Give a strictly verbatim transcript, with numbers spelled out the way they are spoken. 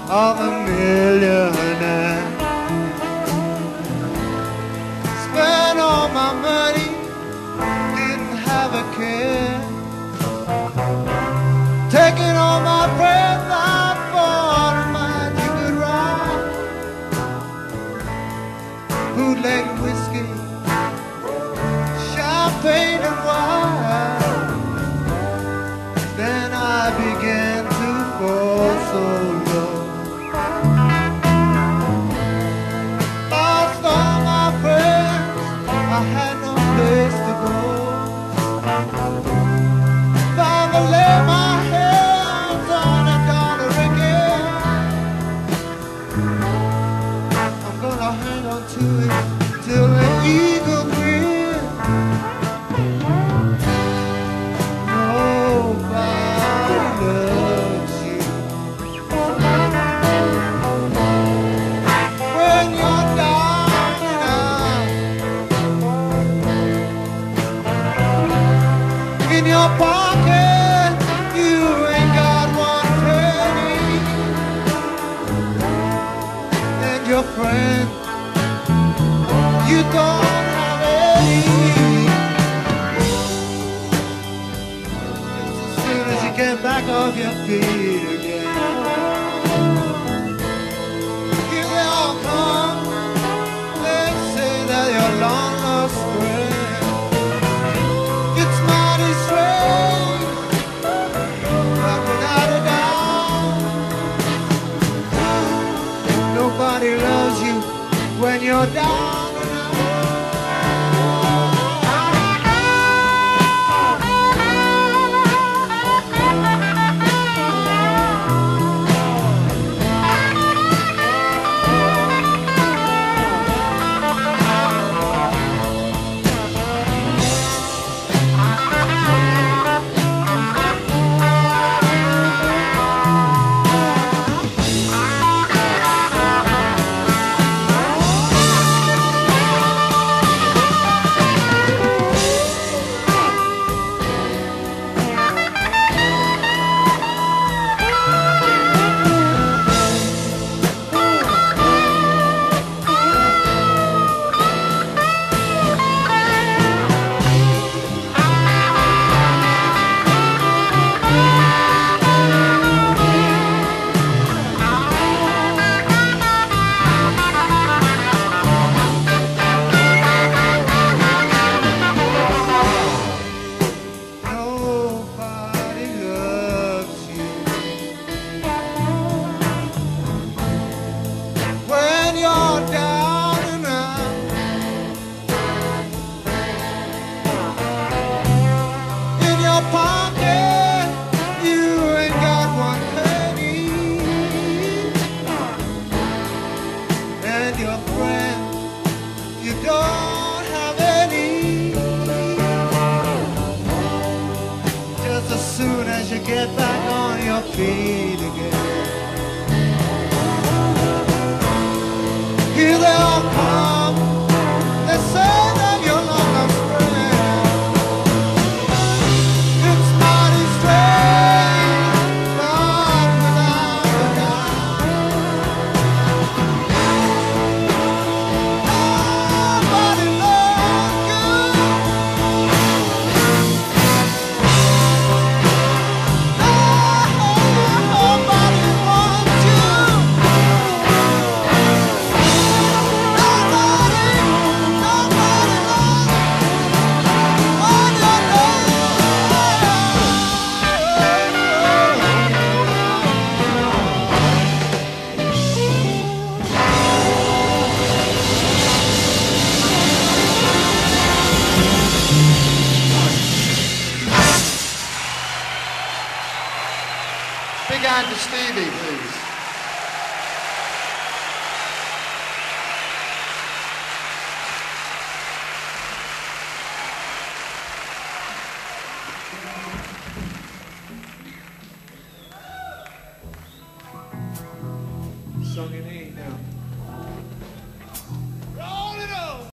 of a millionaire. Spent all my money, didn't have a care. Taking all my friends, I bought a mighty good ride. Bootleg whiskey, champagne and wine. Then I began to fall so low. Lost all my friends, I had no place to go. Finally lay my hands on a dollar again. I'm gonna hang on to it till the eagle grin. Nobody loves you when you're down and out. In your pocket, you ain't got one penny, and your friend, you don't have any. Just as soon as you get back off your feet again, here they all come. They say that you're long lost friend. It's mighty strange, but without a doubt, nobody loves you when you're down. Your friend, you don't have any. Just as soon as you get back on your feet again, here they all come. They say that you're long lost friend. It's mighty strange, but without a doubt, Big hand to Stevie, please.